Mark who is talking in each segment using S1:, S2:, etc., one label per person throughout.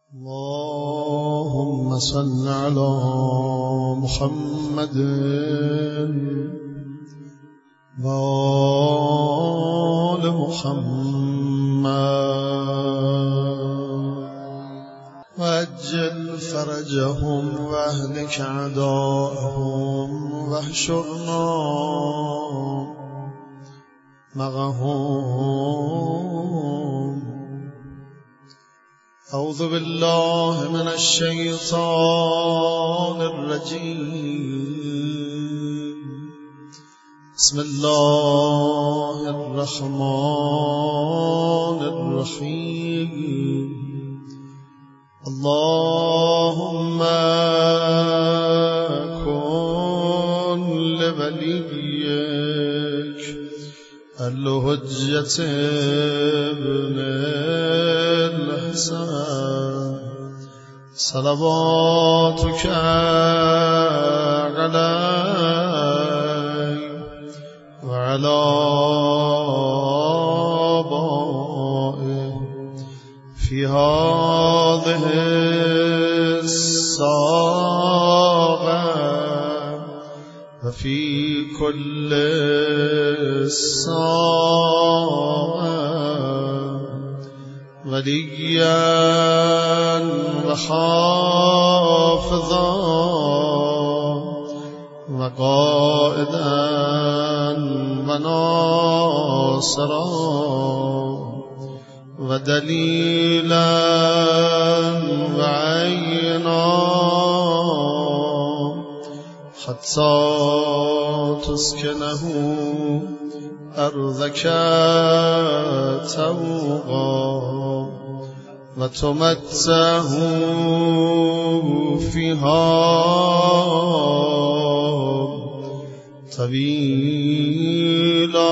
S1: اللهم صل على محمد وآل محمد وعجل فرجهم واهلك أعداءهم واحشرنا معهم. أعوذ بالله من الشيطان الرجيم. بسم الله الرحمن الرحيم. اللهم كن لوليك الحجة ابن الحسن صلواتك عليه وعلى آبائه في هذه الساعة وفي كل ساعة وليا وحافظا وقائدا وناصرا ودليلا وعينا حتى تسكنه أرضك توغا وتمتعه فيها طويلا.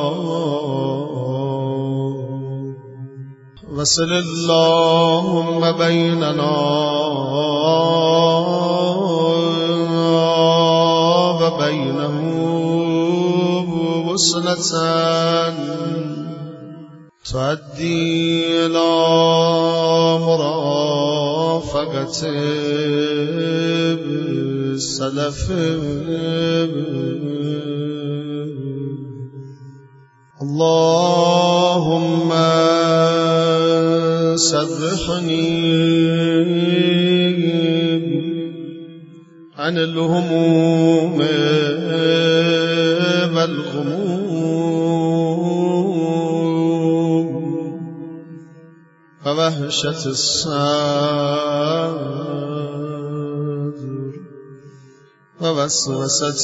S1: وصل اللهم بيننا وبينه وصلة تؤدي إلى مرافقة السلف. اللهم سرحني عن الهموم والغموم ووهشة الصدر ووسوسة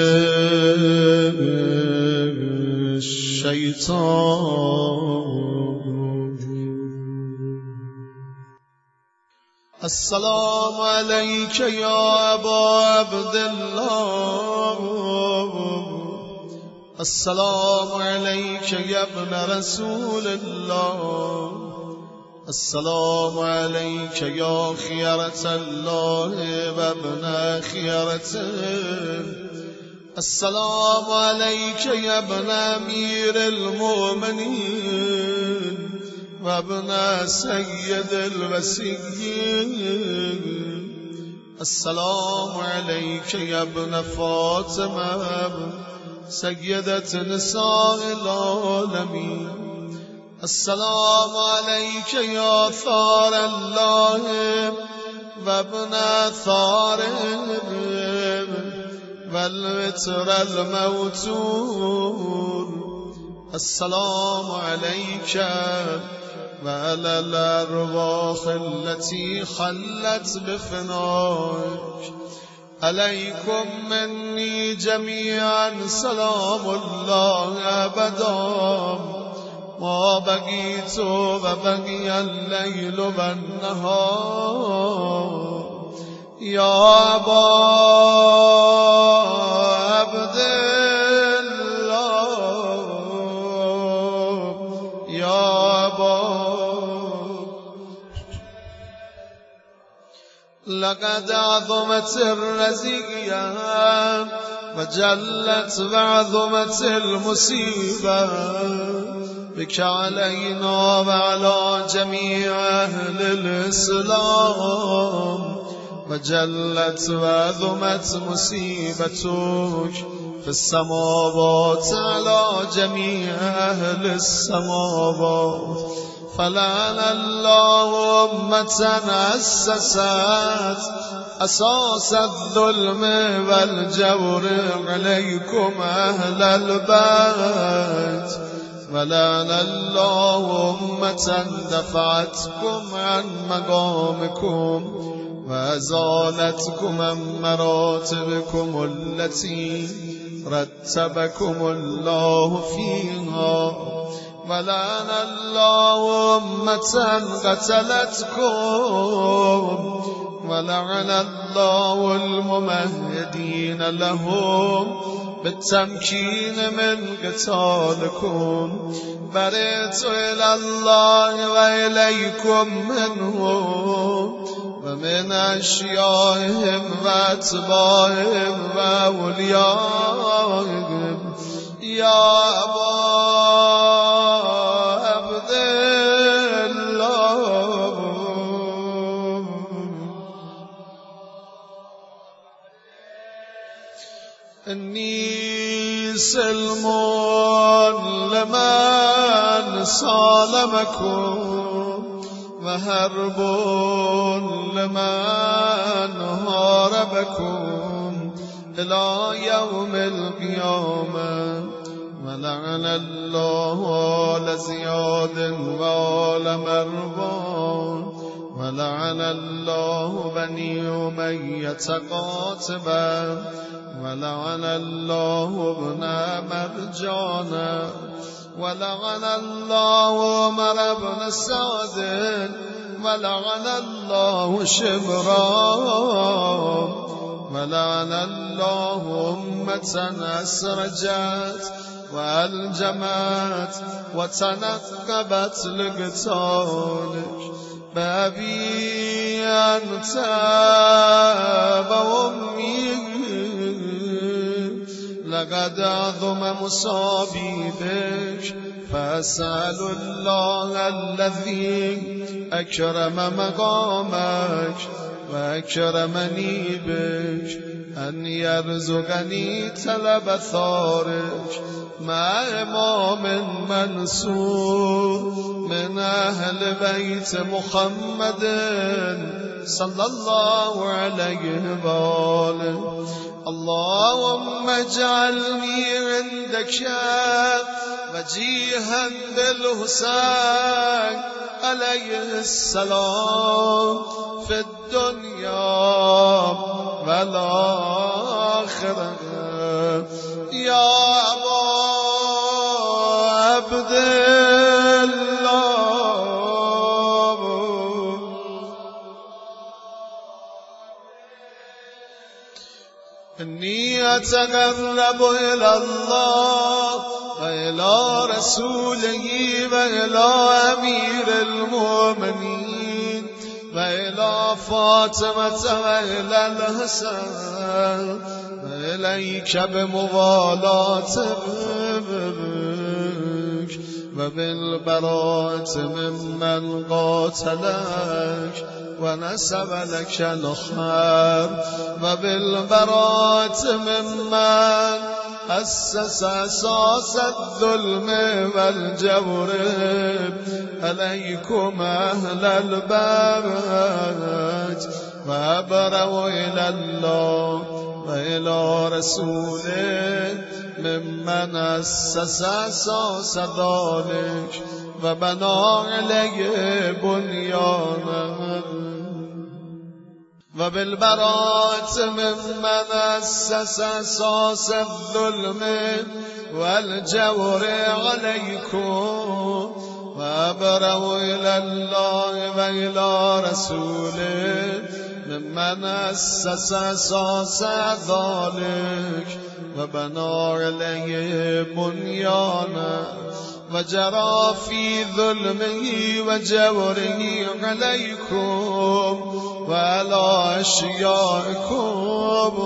S1: الشيطان. السلام عليك يا أبا عبد الله. السلام عليك يا ابن رسول الله. السلام عليك يا خيرة الله وابن خيرته. السلام عليك يا ابن أمير المؤمنين وابن سيد الوسيين. السلام عليك يا ابن فاطمة سيدة نساء العالمين. السلام عليك يا ثار الله وابن ثاره والوتر الموتور. السلام عليك وعلى الأرواح التي خلت بفنائك. عليكم مني جميعا سلام الله أبدا ما بقيت وبقي الليل والنهار. يا أبا عبد الله يا أبا لقد عظمت الرزية وجلت وعظمت المصيبة بك علينا وعلى جميع أهل الإسلام، وجلت وعظمت مصيبتك في السماوات على جميع أهل السماوات. فلعن الله أمة أسست أساس الظلم والجور عليكم أهل البيت، ولعن الله أمة دفعتكم عن مقامكم وأزالتكم عن مراتبكم التي رتبكم الله فيها، ولعن الله أمة قتلتكم، ولعن الله الممهدين لهم بالتمكين من قتالكم. برئت إلى الله وإليكم منهم ومن أشيائهم وأتباعهم وأوليائهم. يا أبا عبد الله إني سلم لمن سالمكم وهرب لمن هاربكم إلى يوم القيامة. ولعن الله آل زياد وآل مروان، ولعن الله بني أمية قاتبا، ولعن الله ابن مرجانا، ولعن الله عمر بن سعد، ولعن الله شمران، ولعن الله أمة أسرجت وألجمت وتنقبت لقتالك. بأبي أنت وأمي لقد عظم مصابي بك، فأسأل الله الذي أكرم مقامك وأكرمني بك أن يرزقني طلب ثارك مع إمام منصور من أهل بيت محمد صلى الله عليه وآله. اللهم اجعلني عندك وجيها بالحسين عليه السلام في الدنيا والآخرة. يا أبا عبد الله إني أتقرب إلى الله وإلى رسوله وإلى أمير المؤمنين وإلى فاطمة وإلى الحسن وإليك بموالاتك وبالبراءة ممن قاتلك ونسب لك الخير، وبالبراءة ممن أسس أساس الظلم والجور عليكم أهل البيت، وأبرأ إلى الله وإلى رسوله ممن أسس أساس ذلك وبنى عليه بنيانا، وبالبراءة ممن أسس أساس الظلم والجور عليكم، وأبرأ إلى الله وإلى رسوله ممن أسس أساس ذلك وبنى عليه بنيانا، وجرى في ظلمه وجوره عليكم وعلى أشيائكم.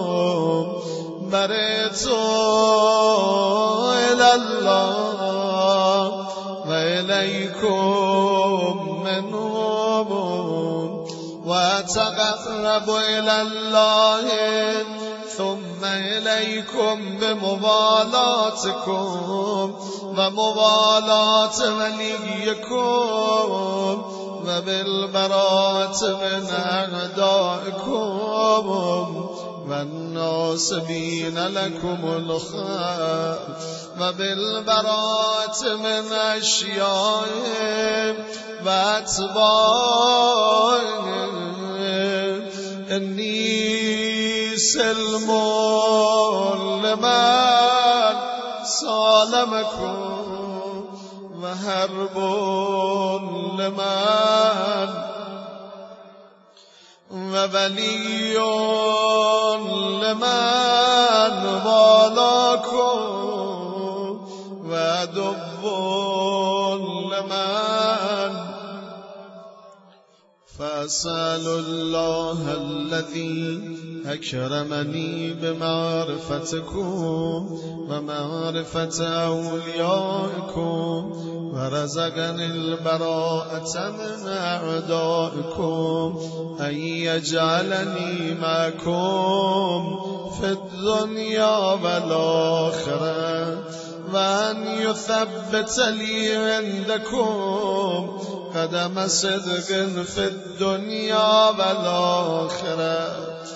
S1: برئت إلى الله إليكم منهم وأتقرب إلى الله ثم إليكم بمبالاتكم ومبالاة وليكم وبالبراءة من أعدائكم والناصبين لكم الخير وبالبراءة من أشيائهم وأتباعهم إني سلم لمن سالمكم وهرب لمن وولي لمن والاكم وعدو لمن فأسأل الله الذي أكرمني بمعرفتكم ومعرفة أوليائكم ورزقني البراءة من أعدائكم أن يجعلني معكم في الدنيا والآخرة وأن يثبت لي عندكم قدم صدق في الدنيا والآخرة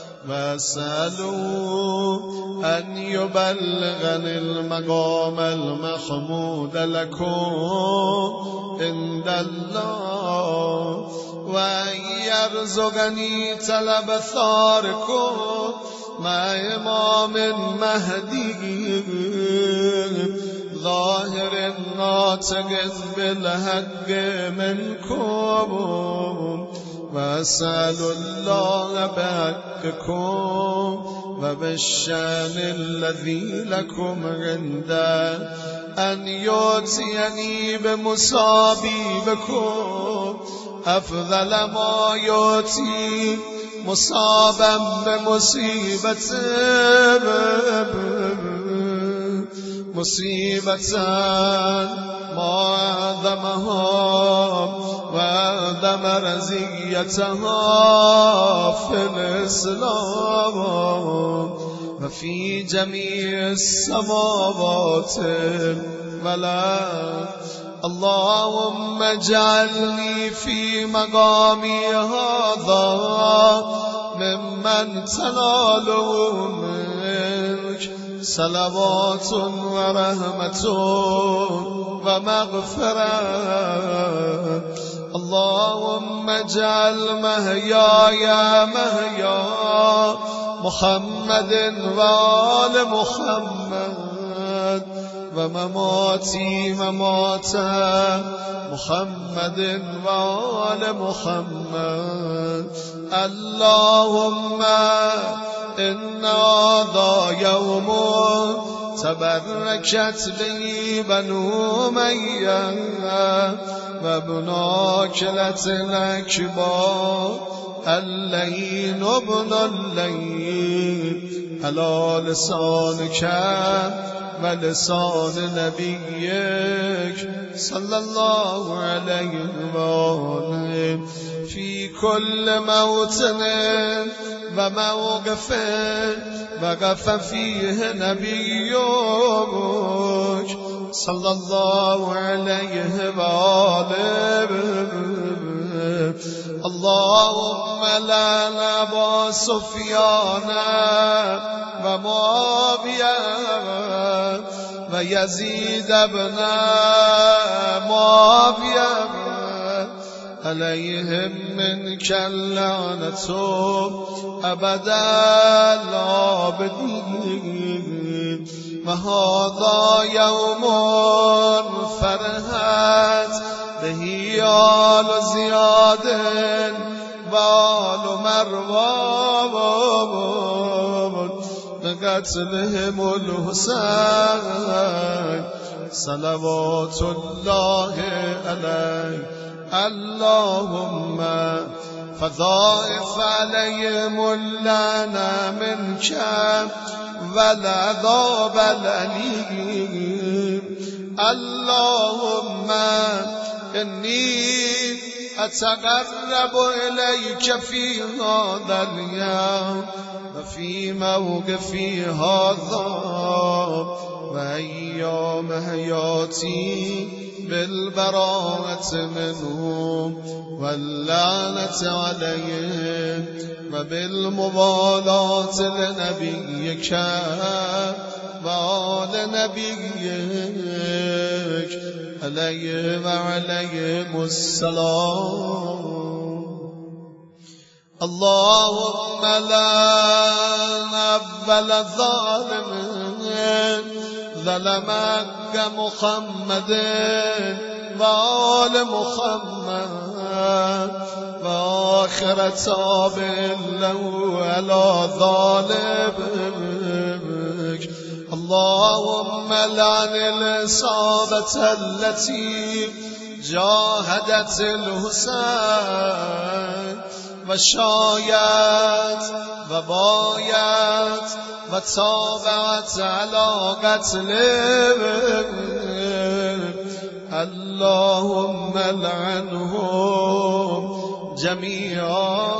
S1: وأسألوا أن يبلغني المقام المحمود لكم عند الله وأن يرزقني طلب ثاركم مع إمام مهدي ظاهر ناطق بالحق منكم وأسأل الله بحقكم وبالشان الذي لكم عنده أن يؤتيني بمصابي بكم أفضل ما يؤتي مصابا بمصيبة ما أعظمها وأعظم رزيتها في الإسلام وفي جميع السماوات والأرض اللهم اجعلني في مقامي هذا ممن تناله منك صلوات ورحمة ومغفرة اللهم اجعل محياي محيا محمد وآل محمد ومماتي ممات محمد وآل محمد اللهم إن هذا يوم تبركت به بنو أمية وابن كلة الأكبر اللين ابن اللين على لسانك ولسان نبيك صلى الله عليه وآله في كل موطن وموقف وقف فيه نبيك صلى الله عليه وآله اللهم لعن أبا سفيان ومعاوية ويزيد بن معاوية عليهم منك اللعنة أبدا العابدين وهذا يوم فرحت به آل زياد وآل مروان بقتلهم الحسين صلوات الله عليه اللهم فضائف عليهم اللعنة منك والعذاب الأليم اللهم إني أتقرب إليك في هذا اليوم وفي موقفي هذا وأيام حياتي بالبراءة منه واللعنة عليه وبالمبالاة لنبيك وآل نبيك عليه وعليهم السلام. اللهم لعن أول الظالمين ظلمك محمد وآل محمد وآخر تاب له على ظالمك. اللهم لعن الإصابة التي جاهدت الحسين وشايت وبايت وتابعت على قتله. اللهم لعنهم جميعا.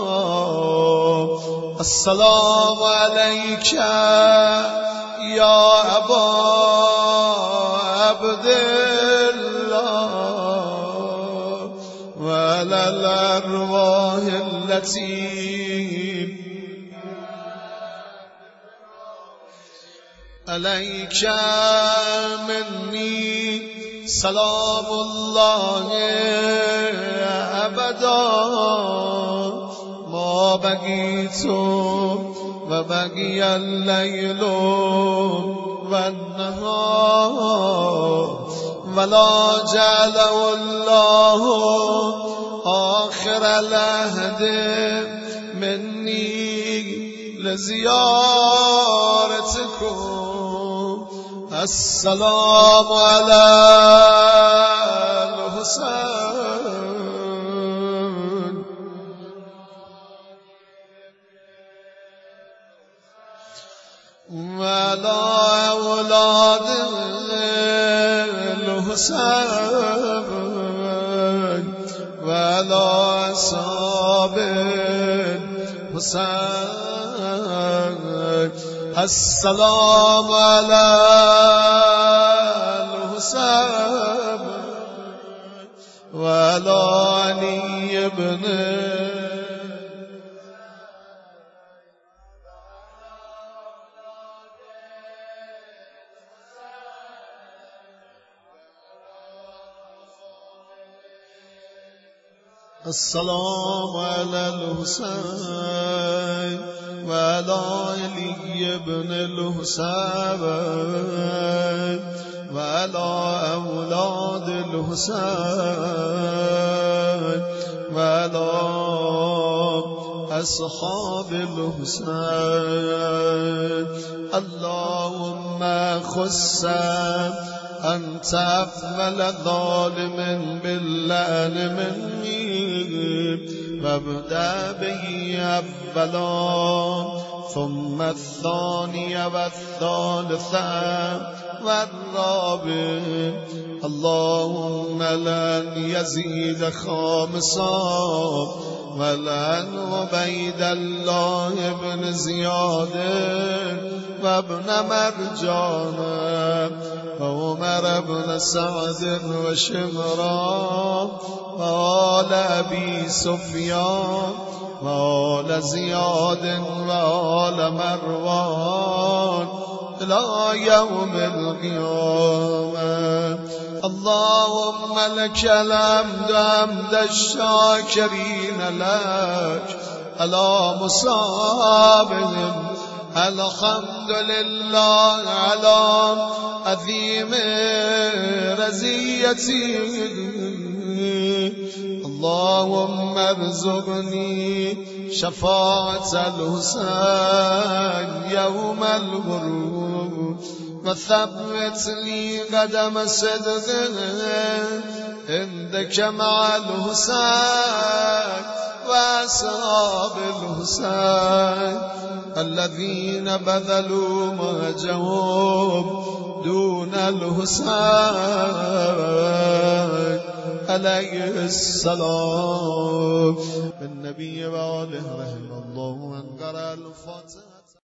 S1: السلام عليك يا أبا عبد الله وعلى الأرواح التي عليك مني سلام الله أبدا ما بقيت وبقي الليل والنهار ولا جعله الله آخر العهد مني لزيارتكم. السلام على الحسين وعلى أولاد الحسين وعلى أصحاب الحسين. السلام على الحسين وعلى علي بن السلام على الحسين وعلى علي بن الحسين وعلى أولاد الحسين وعلى أصحاب الحسين. اللهم خص أنت أفضل ظالم باللعن مني وابدأ به أولا ثم الثاني والثالثة والرابع. اللهم لن يزيد خامسا ولن عبيد الله بن زياد وابن مرجان وعمر بن سعد وشمران وآل أبي سفيان وآل زياد وآل مروان إلى يوم القيامة. اللهم لك الحمد حمد الشاكرين لك على مصابهم. الحمد لله على عظيم رزيتي. اللهم ارزقني شفاعة الحسين يوم الغروب وثبت لي قدم صدق عندك مع الحسين وأصحاب الحسين الذين بذلوا مهجهم دون الحسين عليه السلام. النبي وآله رحمه الله من قرأ الفاتحة.